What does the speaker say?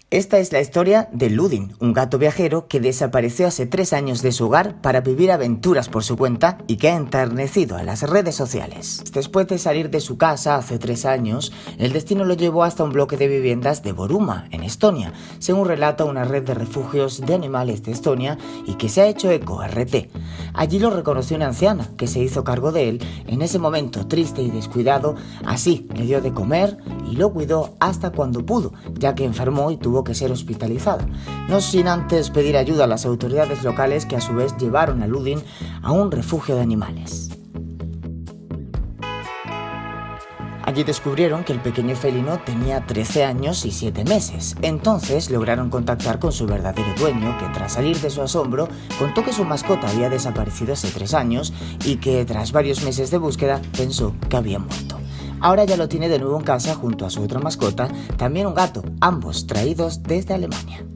Esta es la historia de Ludin, un gato viajero que desapareció hace 3 años de su hogar para vivir aventuras por su cuenta y que ha enternecido a las redes sociales. Después de salir de su casa hace 3 años, el destino lo llevó hasta un bloque de viviendas de Boruma, en Estonia, según relata una red de refugios de animales de Estonia y que se ha hecho eco RT. Allí lo reconoció una anciana que se hizo cargo de él en ese momento triste y descuidado. Así le dio de comer y lo cuidó hasta cuando pudo, ya que enfermó y tuvo que ser hospitalizado, no sin antes pedir ayuda a las autoridades locales, que a su vez llevaron a Ludin a un refugio de animales. Allí descubrieron que el pequeño felino tenía 13 años y 7 meses. Entonces lograron contactar con su verdadero dueño, que tras salir de su asombro contó que su mascota había desaparecido hace 3 años y que tras varios meses de búsqueda pensó que había muerto. Ahora ya lo tiene de nuevo en casa junto a su otra mascota, también un gato, ambos traídos desde Alemania.